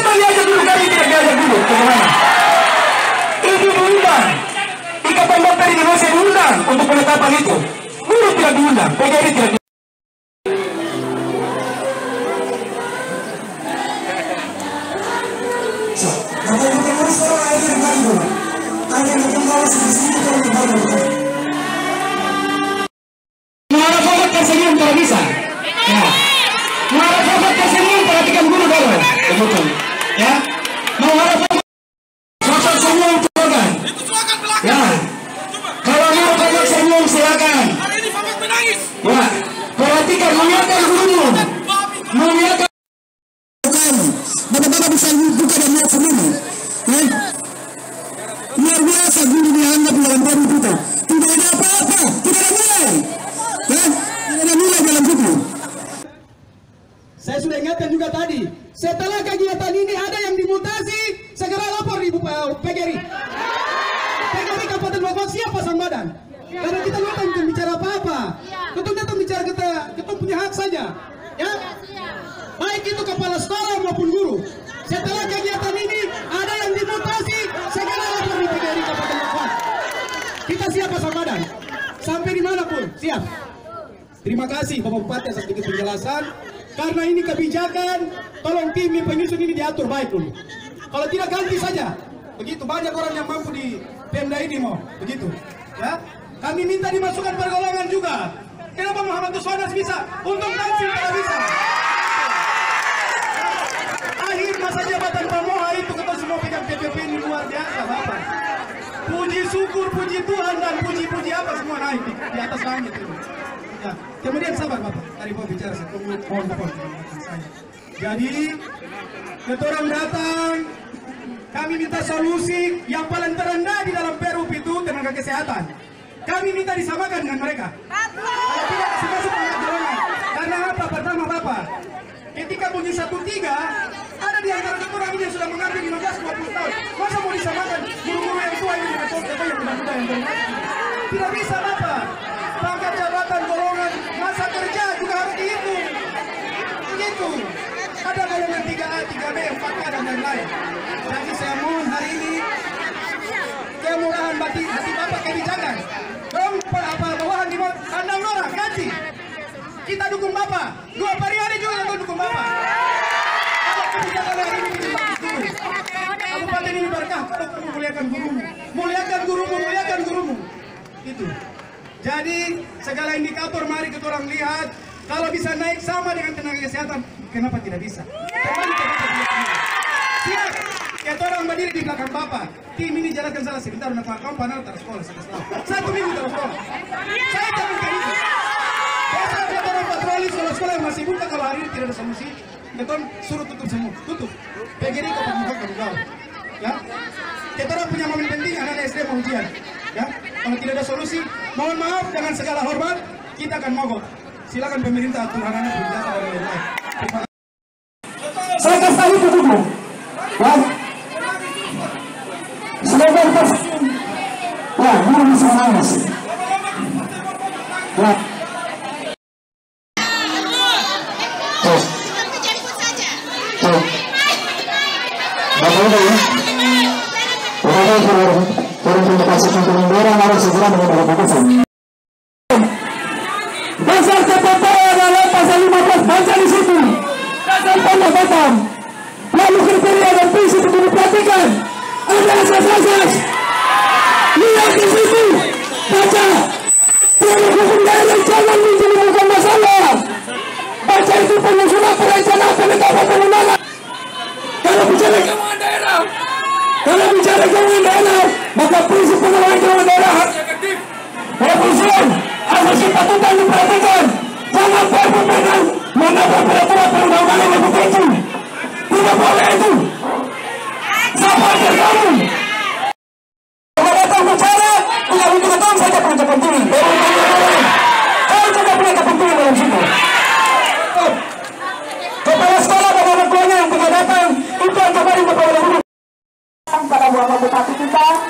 Coba diajak dulu, kami tidak diajak dulu. Bagaimana? Itu diundang. Ikatan Dokter Indonesia diundang untuk penetapan itu. Guru tidak diundang, PGRI tidak diundang. Muara Forward tersenyum kalau bisa. Ya. Muara Forward tersenyum, perhatikan guru dulu. Begitu. Ya. Muara Forward sosok senyum silakan. Ya. Kalau Muara Forward senyum silakan. Ya. Perhatikan, muliakan gurumu. Muliakan. Bagaimana bisa buka dan lihat sendiri. Ya. Luar biasa guru dianggap dalam baru kita. Tidak ada apa-apa, tidak ada nilai. Ya, tidak ada nilai dalam buku. Saya sudah ingatkan juga tadi, setelah kegiatan ini ada yang dimutasi, segera lapor di PGRI. PGRI Kabupaten Bogor siap pasang badan. Karena kita nggak tahu bicara apa-apa. Kita datang bicara kita punya hak saja. Ya, baik itu kepala sekolah maupun guru. Setelah kegiatan ini ada yang dimutasi, segera lapor di PGRI Kabupaten Bogor. Kita siap pasang badan, sampai dimanapun siap. Terima kasih Bapak Bupati atas sedikit penjelasan. Karena ini kebijakan, tolong tim penyusun ini diatur baik dulu. Kalau tidak ganti saja. Begitu banyak orang yang mampu di Pemda ini mau begitu. Ya, kami minta dimasukkan pergolongan juga. Kenapa Muhammad Tuswanas bisa? Untuk Tansil tidak bisa. Akhir masa jabatan Pamoha itu kita semua pegang PPP ini luar biasa Bapak. Puji syukur, puji Tuhan dan puji-puji apa semua naik di atas langit itu. Ya, kemudian sabar Bapak. Tadi Bapak bicara saya mohon Bapak. Jadi ketorang datang, kami minta solusi yang paling terendah di dalam PRUP itu tenaga kesehatan. Kami minta disamakan dengan mereka. Kalau tidak kasih masuk golongan. Karena apa? Pertama Bapak, ketika bunyi 13 ada di antara ketorang ini yang sudah mengambil 15-20 tahun. Masa mau disamakan guru-guru yang tua ini dengan contoh yang muda-muda yang berumur? Tidak bisa Bapak. Pangkat jabatan golongan masa kerja juga harus dihitung. Begitu. Ada golongan 3A, 3B, 4A dan lain-lain. Jadi saya mohon hari ini kemurahan hati Bapak kebijakan. Dong apa bawahan di kandang orang ganti. Kita dukung Bapak. 2 periode juga untuk dukung Bapak. Kalau kebijakan hari ini bikin bagus dulu. Kabupaten ini berkah. Kalau muliakan gurumu, muliakan gurumu, muliakan gurumu. Itu. Jadi segala indikator mari kita orang lihat. Kalau bisa naik sama dengan tenaga kesehatan, kenapa tidak bisa? Kembali ke Bapak. Siap. Kita orang berdiri di belakang Bapak. Tim ini jalankan salah sebentar. Nak kamu panel terus sekolah. 1 minggu terus sekolah. Saya jalankan itu. Biasa kita orang patroli sekolah yang masih buka. Kalau hari ini tidak ada solusi, kita suruh tutup semua. Tutup. PGRI kau buka kau. Ya. Kita orang punya momen penting. Anak SD mau ujian. Ya. Kalau tidak ada solusi, mohon maaf dengan segala hormat, kita akan mogok. Silakan pemerintah atur anak-anak berjasa dan lain-lain. Saya kasih tahu itu dulu. Ya. Slogan pas. Ya, guru bisa nangis. Ya. Tuh. Tuh. Bagaimana ya? Turun indikasi turun dorong harus segera mengambil keputusan. Pasal TPP adalah pasal 15, baca di situ. Pasal pendapatan. Lalu kriteria dan prinsip itu diperhatikan. Ada asas-asas. Lihat di situ. Baca. Produk hukum daerah jangan menjadi masalah. Baca itu penyusunan perencanaan penetapan undangan. Kalau bicara keuangan daerah, maka prinsip pengelolaan keuangan daerah harus efektif. Revisi asas patutan diperhatikan. Jangan berpemenang menabrak peraturan perundang-undangan yang begitu. Tidak boleh itu. Siapa yang kamu? Kalau datang bicara, tidak untuk datang saja punya kepentingan. Kau juga punya kepentingan dalam situ. Kepala sekolah dan anak tuanya yang tidak datang, itu yang kemarin Bapak Wali pada Bapak Bupati kita.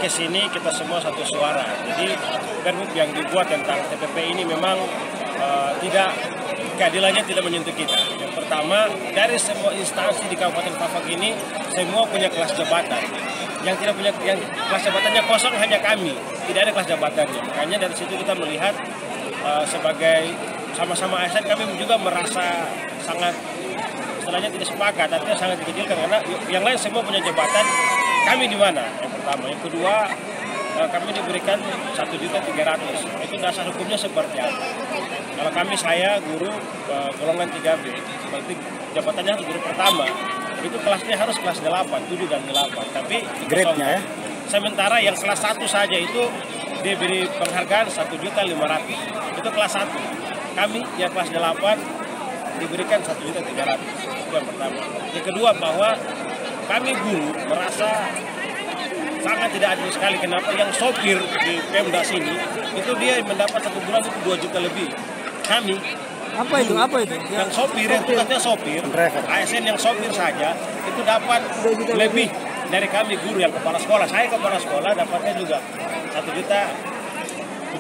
ke sini kita semua satu suara. Jadi pergub yang dibuat tentang TPP ini memang tidak, keadilannya tidak menyentuh kita. Yang pertama, dari semua instansi di Kabupaten Fafak ini semua punya kelas jabatan. Yang tidak punya, yang kelas jabatannya kosong hanya kami, tidak ada kelas jabatannya. Makanya dari situ kita melihat sebagai sama-sama ASN kami juga merasa sangat, istilahnya tidak sepakat, artinya sangat dikecilkan karena yang lain semua punya jabatan, kami di mana? Yang pertama, yang kedua kami diberikan 1.300.000. Itu dasar hukumnya seperti apa? Kalau kami, saya guru golongan 3B, berarti jabatannya harus guru pertama. Itu kelasnya harus kelas 8, 7 dan 8. Tapi grade-nya ya. Sementara yang kelas 1 saja itu diberi penghargaan 1.500.000. Itu kelas 1. Kami yang kelas 8 diberikan 1.300.000. Itu yang pertama. Yang kedua, bahwa kami guru merasa sangat tidak adil sekali. Kenapa yang sopir di Pemda sini itu dia mendapat 1 bulan itu 2 juta lebih. Kami Apa itu? yang sopir, yang tugasnya sopir, ASN yang sopir saja itu dapat lebih dari kami guru yang kepala sekolah. Saya kepala sekolah dapatnya juga 1.500.000,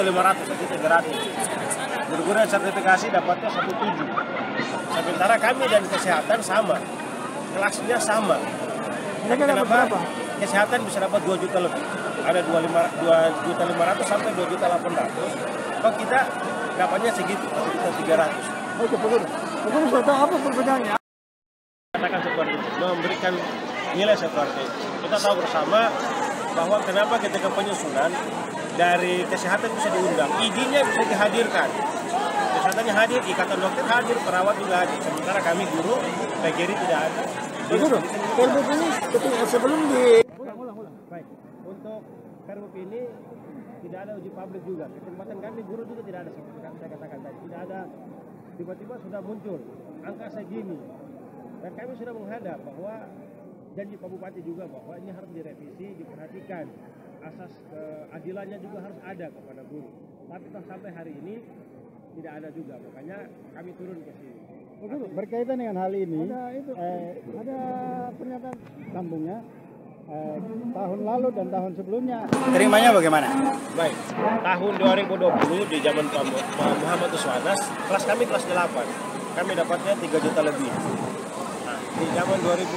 1.300.000. Guru-guru yang sertifikasi dapatnya 1.700.000. Sementara kami dan kesehatan sama, kelasnya sama. Kenapa? Kesehatan bisa dapat 2 juta lebih. Ada 2.500.000 sampai 2.800.000. Kalau kita dapatnya segitu, 1.300.000. Oke, Guru sudah tahu apa perbedaannya? Katakan seperti itu, memberikan nilai seperti itu. Kita tahu bersama bahwa kenapa ketika penyusunan dari kesehatan bisa diundang, ID-nya bisa dihadirkan. Kesehatannya hadir, ikatan dokter hadir, perawat juga hadir. Sementara kami guru, PGRI tidak ada. Guru, pergub ini sebelum di... Baik, untuk pergub ini tidak ada uji publik juga. Kesempatan kami guru juga tidak ada, seperti saya katakan tadi. Tidak ada, tiba-tiba sudah muncul angka segini. Dan kami sudah menghadap bahwa janji Pak Bupati juga bahwa ini harus direvisi, diperhatikan. Asas keadilannya juga harus ada kepada guru. Tapi sampai hari ini tidak ada juga. Makanya kami turun ke sini. Guru, berkaitan dengan hal ini, ada pernyataan sambungnya. Tahun lalu dan tahun sebelumnya. Terimanya bagaimana? Baik, tahun 2020 di zaman Pak Muhammad Uswanas, kelas kami kelas 8. Kami dapatnya 3 juta lebih. Nah, di zaman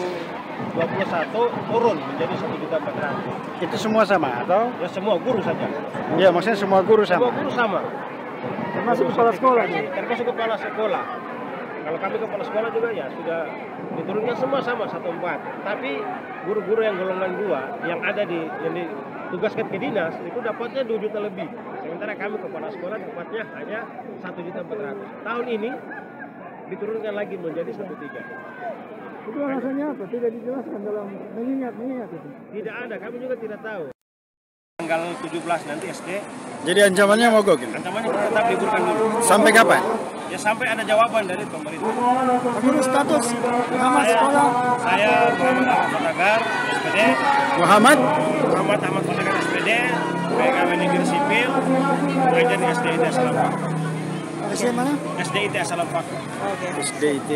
2021 turun menjadi 1.400.000. Itu semua sama atau? Ya semua guru saja. Iya, maksudnya semua guru sama. Semua guru sama. Termasuk kepala sekolah. Termasuk kepala sekolah. Kalau kami kepala sekolah juga ya sudah diturunkan semua sama 1.4. Tapi guru-guru yang golongan 2 yang ada yang ditugaskan ke dinas itu dapatnya 2 juta lebih. Sementara kami kepala sekolah dapatnya hanya 1.400.000. Tahun ini diturunkan lagi menjadi 1.300.000. Itu alasannya apa? Tidak dijelaskan dalam mengingat itu. Tidak ada, kami juga tidak tahu. Tanggal 17 nanti SD. Jadi ancamannya mogok ini? Ancamannya tetap liburkan dulu. Sampai kapan? Ya sampai ada jawaban dari pemerintah. Guru status Muhammad sekolah. Saya Muhammad Ahmad Fanagar, SPD. Muhammad Ahmad Fanagar, SPD. PKW Negeri Sipil. Mengajar di SDIT Salam Fakir. SD mana? SDIT Salam Fakir. SDIT.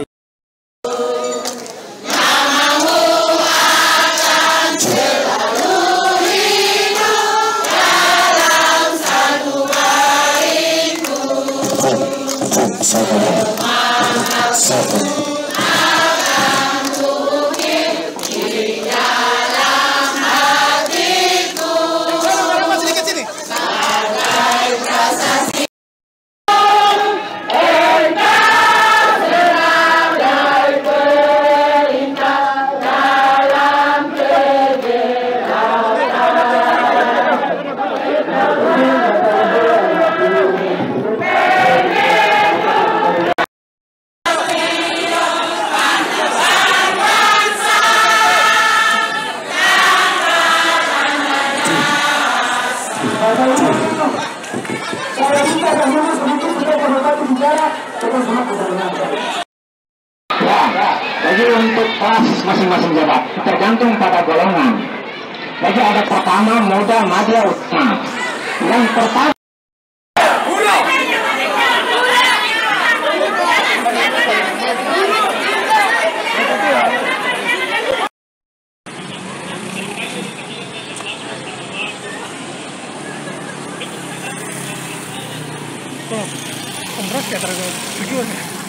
Jadi untuk kelas masing-masing jabat tergantung pada golongan. Jadi ada pertama, muda, madya, utama. Yang pertama Beras kayak terlalu tujuan.